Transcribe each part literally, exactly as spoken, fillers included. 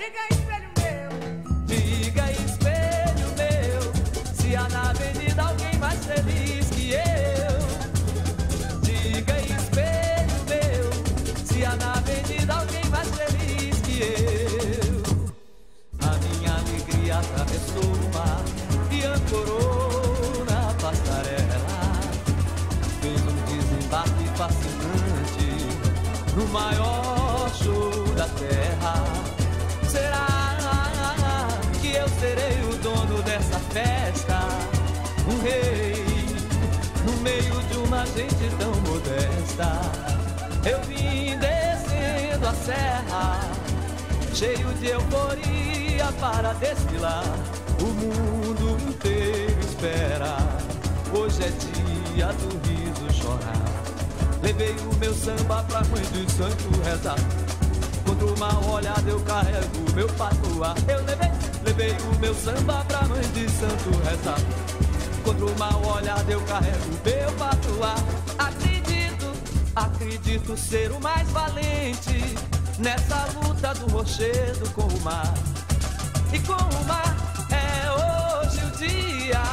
Diga espelho meu, diga espelho meu, se há na avenida alguém mais feliz que eu. Diga espelho meu, se há na avenida alguém mais feliz que eu. A minha alegria atravessou o mar e ancorou na passarela. Fez um desembarque fascinante no maior show da terra. Será que eu serei o dono dessa festa? Um rei no meio de uma gente tão modesta. Eu vim descendo a serra, cheio de euforia para desfilar. O mundo inteiro espera, hoje é dia do riso chorar. Levei o meu samba pra mãe de santo rezar. Contra o mal olhado eu carrego o meu patuá. Eu levei, levei o meu samba pra mãe de santo rezar. Contra o mal olhado eu carrego o meu patuá. Acredito, acredito ser o mais valente nessa luta do rochedo com o mar. E com o mar é hoje o dia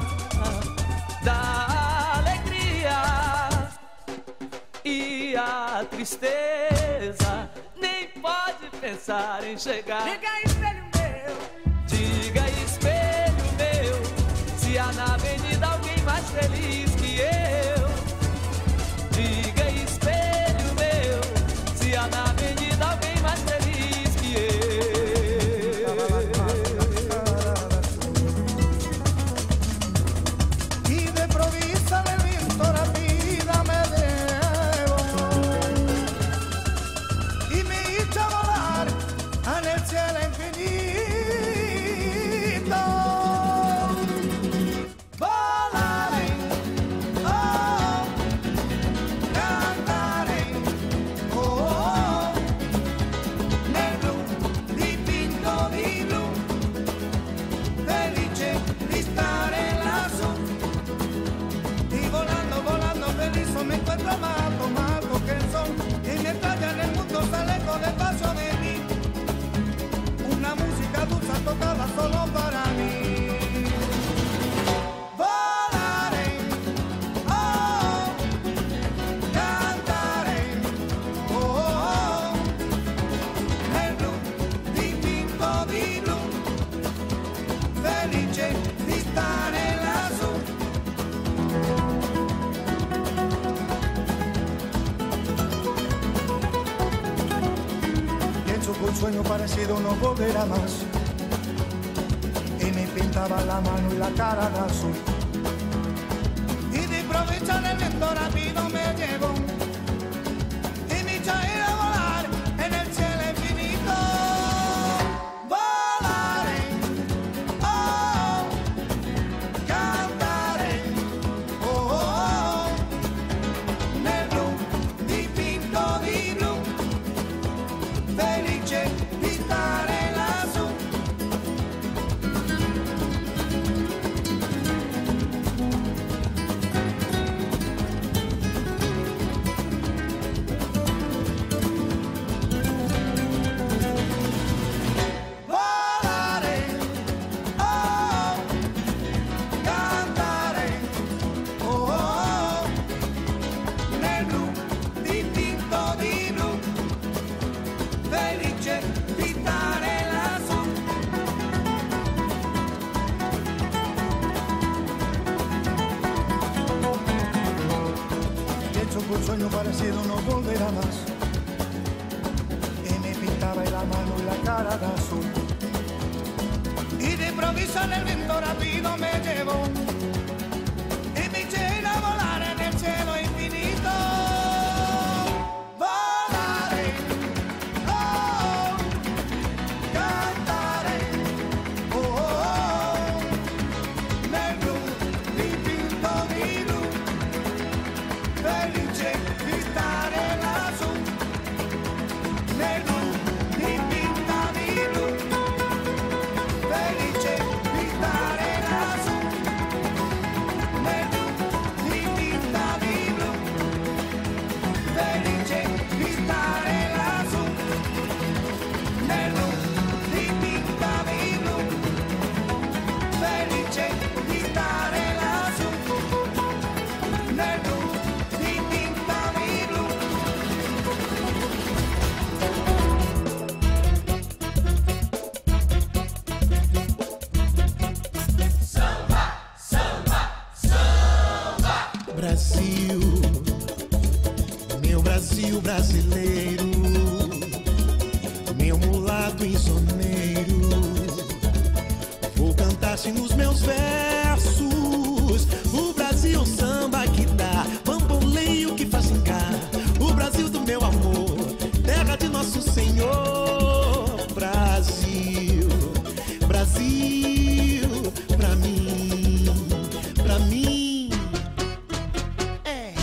da alegria. E a tristeza nem pode pensar em chegar. diga espelho meu, Diga espelho meu, se há na avenida alguém mais feliz que eu. Diga espelho meu, se há na avenida alguém mais feliz que eu. Y de provisa del viento la vida me llevo y me hizo volar en el cielo infinito. Volaré, oh, cantaré, oh, nel blu dipinto di blu, felice di stare lassù. Y volando, volando feliz me encuentro amado, amado que son. Y mientras ya en el mundo sale con el paso de mí, una música dulce tocada solo para mí. Volaré, oh, cantaré, oh, nel blu dipinto di blu, felice di stare lassù. Pienso que un sueño parecido no volverá más. Y me pintaba la mano y la cara de azul. Y de improviso en el viento rápido me llevó y me echó a ir a volar en el cielo infinito. Volaré, oh, cantaré, oh, oh, nel blu dipinto di blu, felice di stare lassù. Volare, oh, cantare, oh, oh, nel blu dipinto di blu, felice di stare lassù. Pienso que un sueño parecido no volverá más. Y me pintaba la mano y la cara de azul. Y de improviso en el viento rápido me llevó y me eché a ir a volar en el cielo infinito. Volaré, oh, cantaré, oh, oh, nel blu dipinto di blu, felice di stare lassù. Nel blu dipinto di blu, felice di stare lassù. cantasse nos meus versos. O Brasil samba que dá, bamboleio que faz gingar. O Brasil do meu amor, terra de nosso Senhor. Brasil, Brasil, pra mim, pra mim é.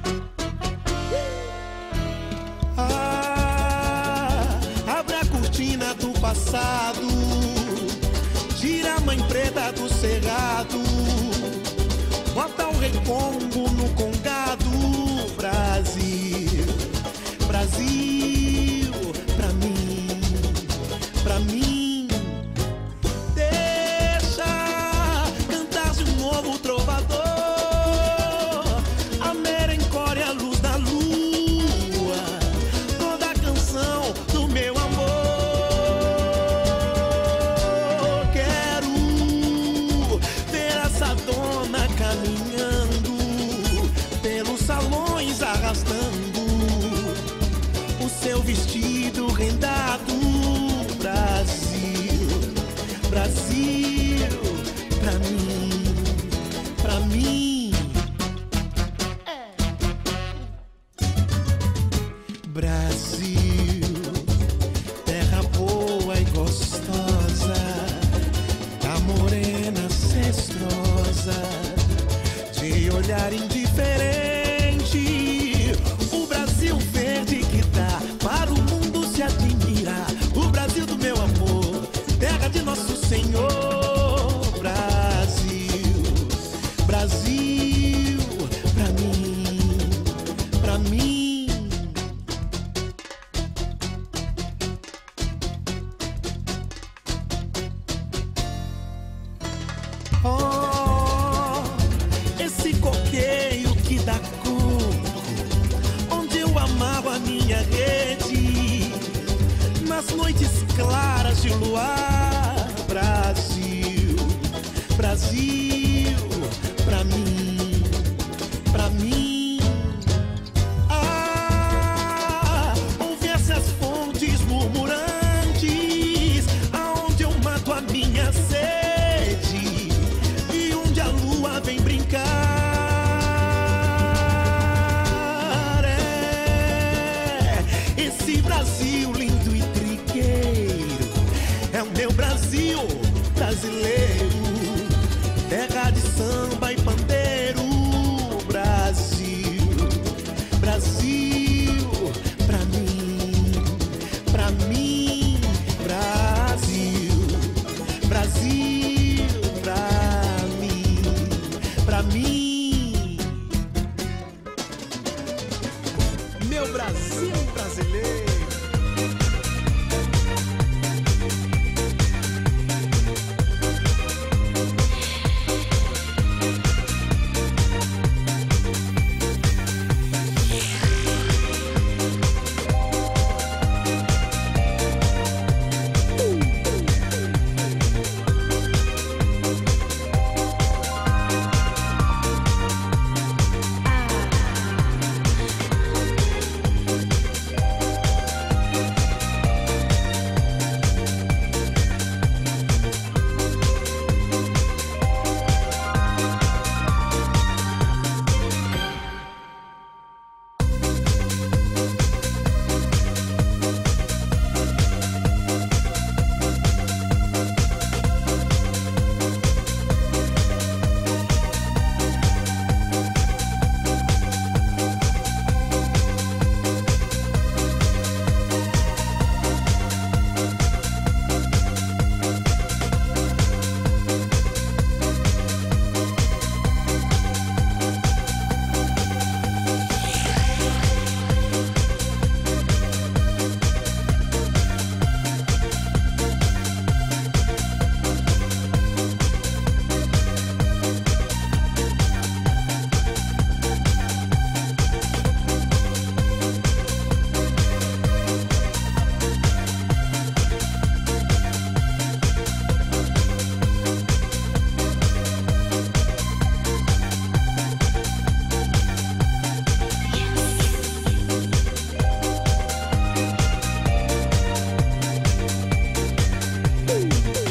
Ah, abre a cortina do passado, tira a mãe preta do cerrado, bota o rei Congo no congado. Brasil, Brasil, pra mim, pra mim. Deixa cantar um novo trovador, a merencória, a luz da lua, toda a canção do meu amor. Quero ver essa dona caminhando pelos salões, arrastando o seu vestido rendado. Brasil, Brasil, pra mim, pra mim é. Brasil, terra boa e gostosa, da morena ancestrosa, de olhar indiferente. O Brasil verde que dá para o mundo se admirar. O Brasil do meu amor, terra de nosso Senhor. Brasil, Brasil, pra mim, pra mim. Oh, esse coqueiro que dá cor, onde eu amarro a minha rede, nas noites claras de luar. Brasil, Brasil, pra mim, pra mim. Ah, ouve essas fontes murmurantes, aonde eu mato a minha sede e onde a lua vem brincar. É esse Brasil lindo e trigueiro, é o meu Brasil brasileiro, terra de samba e pandeiro. Brasil, Brasil, pra mim, pra mim. Brasil, Brasil, pra mim, pra mim. Meu Brasil brasileiro. Ooh.